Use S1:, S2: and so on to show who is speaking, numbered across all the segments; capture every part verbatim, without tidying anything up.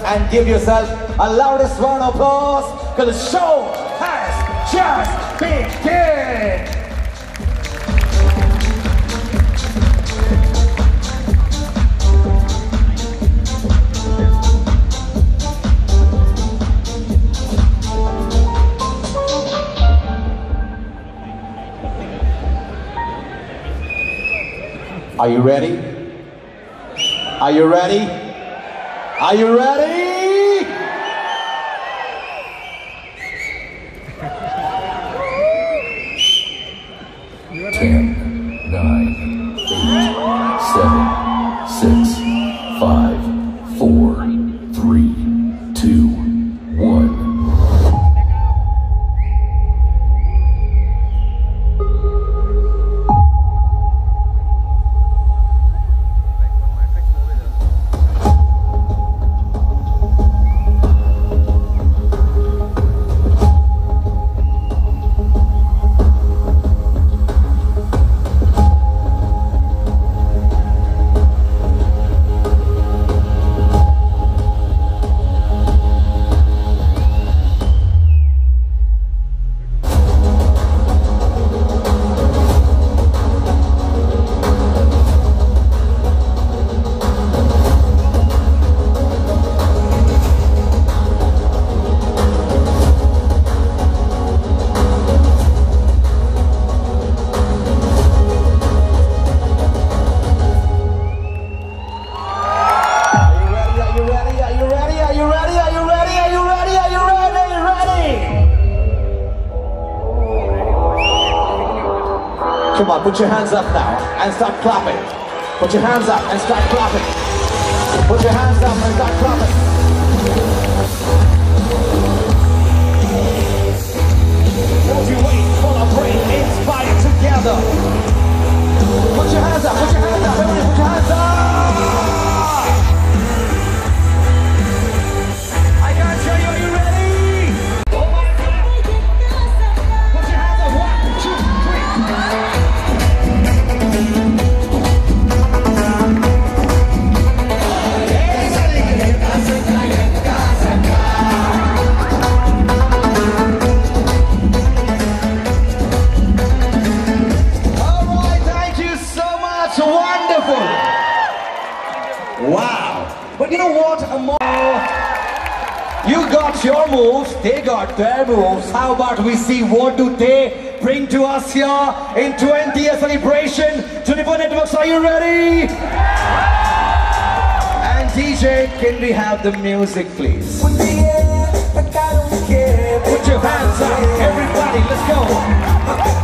S1: and give yourself a loudest round of applause, because the show has just begun. Are you ready? Are you ready? Are you ready? Ten, nine, eight, seven, six, five, four, three, two, one. Come on, put your hands up now and start clapping. Put your hands up and start clapping. Put your hands up and start clapping. Won't you wait for a break? Inspire together. Put your hands up, put your hands up, everybody put your hands up! I can't hear you, are you ready? Oh my God! Put your hands up, one, two, three. Wow! But you know what? You got your moves, they got their moves. How about we see what do they bring to us here in twentieth celebration? twenty-four Networks, are you ready? And D J, can we have the music, please? Put your hands up, everybody, let's go!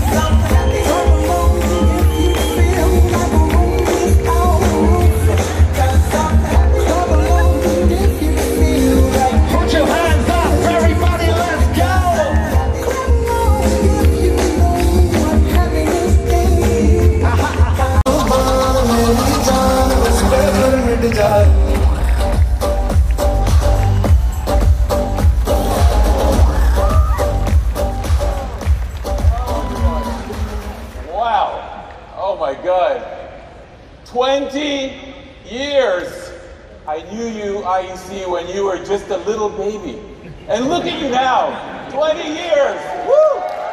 S2: Wow, oh my God, twenty years. I knew you, I E C, when you were just a little baby. And look at you now, twenty years, woo!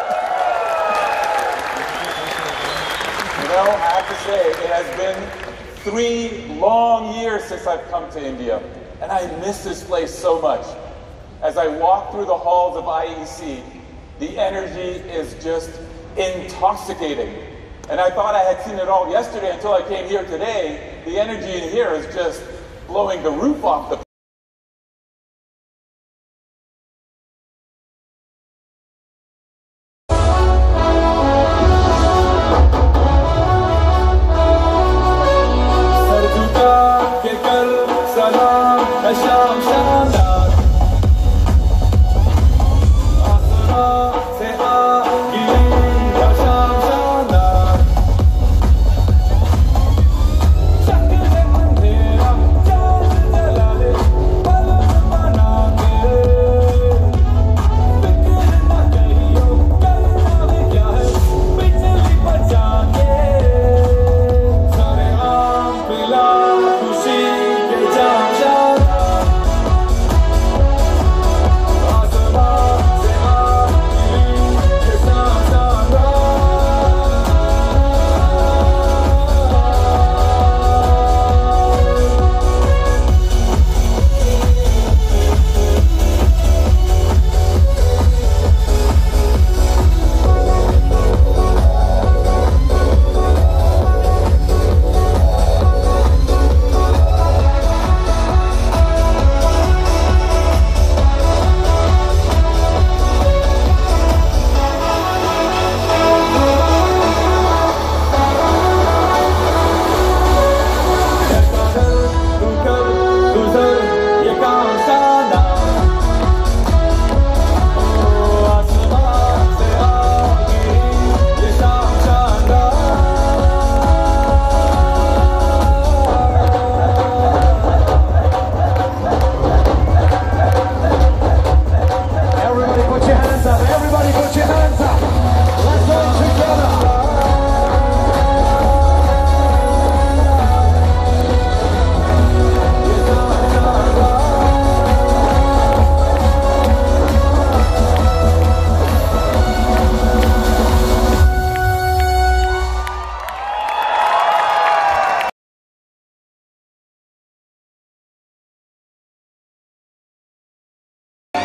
S2: You know, I have to say, it has been three long years since I've come to India, and I miss this place so much. As I walk through the halls of I E C, the energy is just intoxicating. And I thought I had seen it all yesterday until I came here today. The energy in here is just blowing the roof off the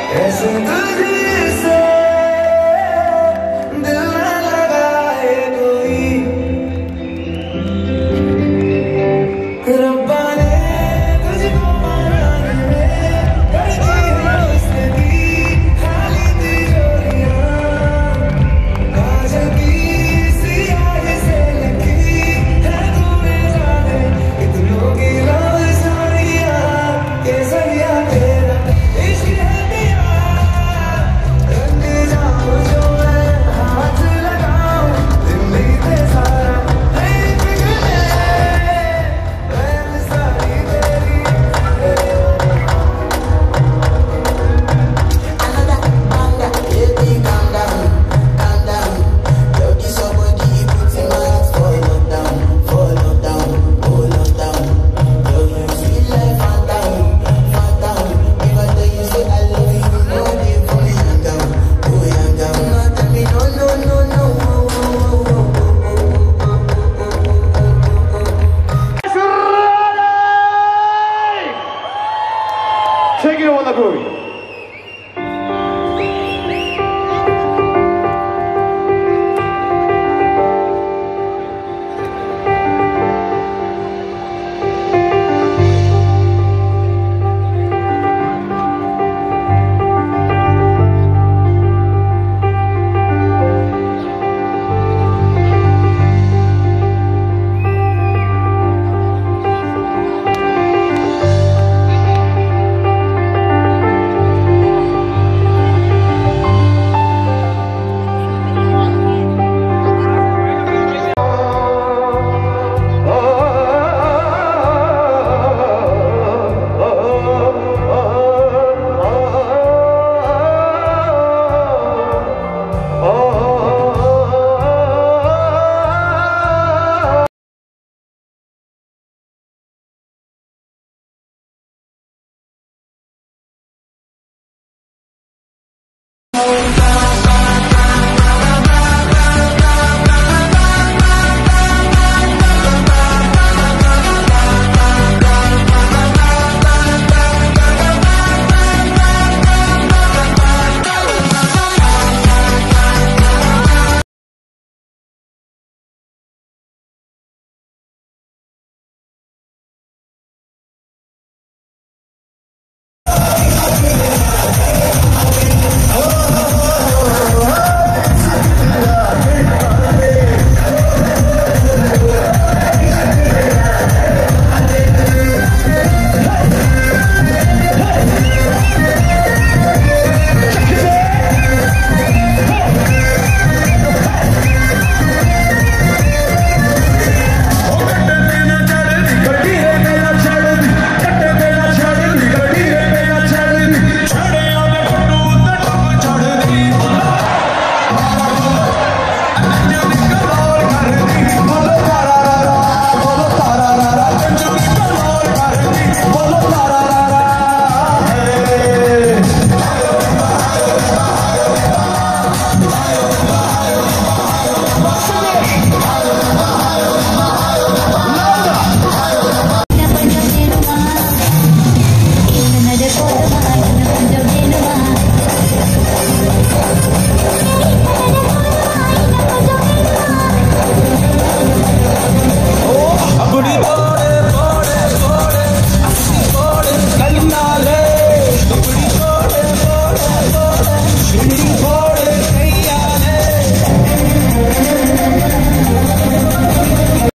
S1: ऐसे तुझसे दिल न लगाए कोई रब्बा ने तुझको बनाने में कर दी है उसने दी खाली तिजोरियां काजल की सियाही से लगी है तूने जाने इतनों की लफ्ज़ारियां के सरिया तेरा इश्क है पिया रंग जाऊं जो मैं हाथ लगाऊं दिल्ली पे सारा है पिघले मैं सारी तेरी
S3: Another banger, baby, calm down, calm down. Yo, this your body, it puts in my heart for lockdown, for lockdown, oh lockdown. Yo, you sweet like phantom, phantom. If I tell you say I love you, you know they for me young down, oh young down. No, tell me no, no, no, no.
S1: Take it on the groove.